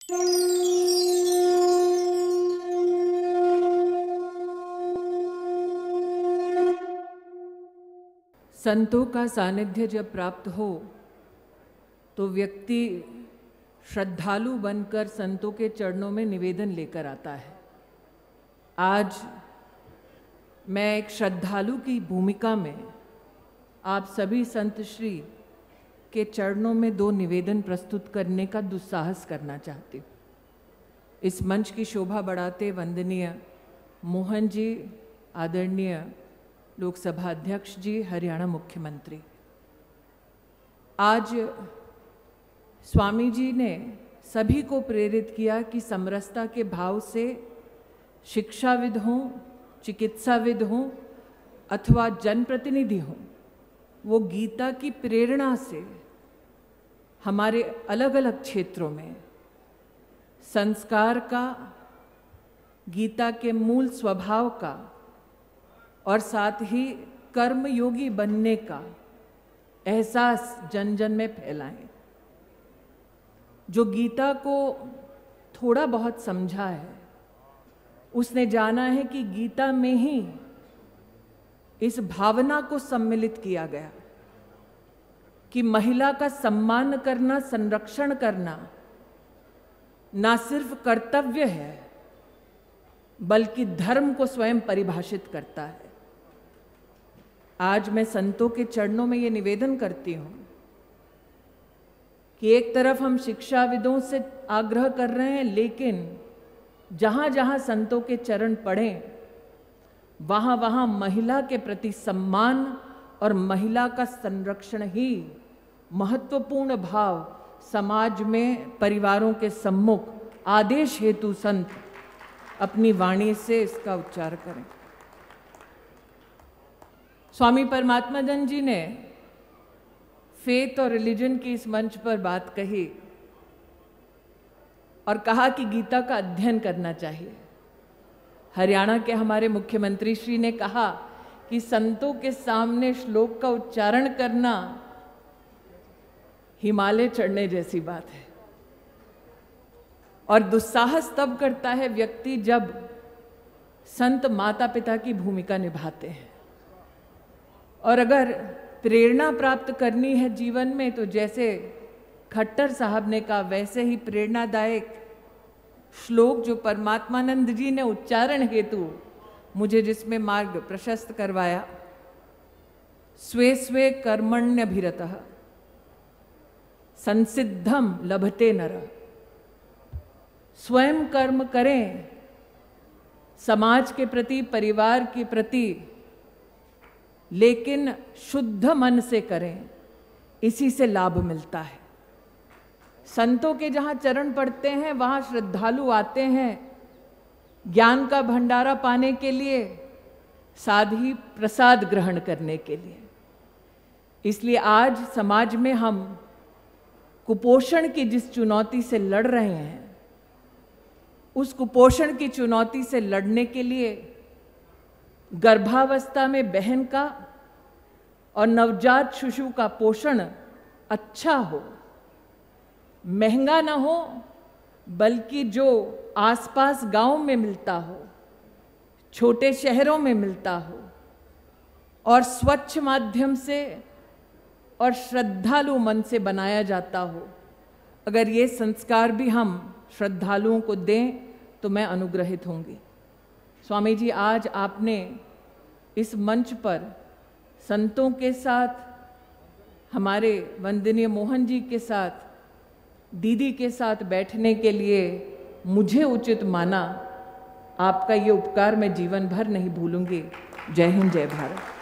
संतों का सानिध्य जब प्राप्त हो तो व्यक्ति श्रद्धालु बनकर संतों के चरणों में निवेदन लेकर आता है। आज मैं एक श्रद्धालु की भूमिका में आप सभी संत श्री के चरणों में 2 निवेदन प्रस्तुत करने का दुस्साहस करना चाहती हूँ। इस मंच की शोभा बढ़ाते वंदनीय मोहन जी, आदरणीय लोकसभा अध्यक्ष जी, हरियाणा मुख्यमंत्री, आज स्वामी जी ने सभी को प्रेरित किया कि समरसता के भाव से शिक्षाविद हों, चिकित्साविद हों अथवा जनप्रतिनिधि हों, वो गीता की प्रेरणा से हमारे अलग अलग क्षेत्रों में संस्कार का, गीता के मूल स्वभाव का और साथ ही कर्मयोगी बनने का एहसास जन जन में फैलाएं। जो गीता को थोड़ा बहुत समझा है उसने जाना है कि गीता में ही इस भावना को सम्मिलित किया गया कि महिला का सम्मान करना, संरक्षण करना ना सिर्फ कर्तव्य है बल्कि धर्म को स्वयं परिभाषित करता है। आज मैं संतों के चरणों में ये निवेदन करती हूँ कि एक तरफ हम शिक्षाविदों से आग्रह कर रहे हैं, लेकिन जहाँ जहाँ संतों के चरण पड़ें वहाँ वहाँ महिला के प्रति सम्मान और महिला का संरक्षण ही महत्वपूर्ण भाव समाज में परिवारों के सम्मुख आदेश हेतु संत अपनी वाणी से इसका उच्चार करें। स्वामी परमात्मानंद जी ने फेथ और रिलीजन की इस मंच पर बात कही और कहा कि गीता का अध्ययन करना चाहिए। हरियाणा के हमारे मुख्यमंत्री श्री ने कहा कि संतों के सामने श्लोक का उच्चारण करना हिमालय चढ़ने जैसी बात है। और दुस्साहस तब करता है व्यक्ति जब संत माता पिता की भूमिका निभाते हैं। और अगर प्रेरणा प्राप्त करनी है जीवन में तो जैसे खट्टर साहब ने कहा वैसे ही प्रेरणादायक श्लोक जो परमात्मानंद जी ने उच्चारण हेतु मुझे जिसमें मार्ग प्रशस्त करवाया, स्वे स्वे कर्मण्यभिरतः संसिद्धम लभते नर। स्वयं कर्म करें, समाज के प्रति, परिवार के प्रति, लेकिन शुद्ध मन से करें, इसी से लाभ मिलता है। संतों के जहाँ चरण पड़ते हैं वहाँ श्रद्धालु आते हैं ज्ञान का भंडारा पाने के लिए, साथ ही प्रसाद ग्रहण करने के लिए। इसलिए आज समाज में हम कुपोषण की जिस चुनौती से लड़ रहे हैं, उस कुपोषण की चुनौती से लड़ने के लिए गर्भावस्था में बहन का और नवजात शिशु का पोषण अच्छा हो, महंगा ना हो, बल्कि जो आसपास गांव में मिलता हो, छोटे शहरों में मिलता हो और स्वच्छ माध्यम से और श्रद्धालु मन से बनाया जाता हो, अगर ये संस्कार भी हम श्रद्धालुओं को दें तो मैं अनुग्रहित होंगी। स्वामी जी, आज आपने इस मंच पर संतों के साथ, हमारे वंदनीय मोहन जी के साथ, दीदी के साथ बैठने के लिए मुझे उचित माना। आपका ये उपकार मैं जीवन भर नहीं भूलूंगी। जय हिंद, जय भारत।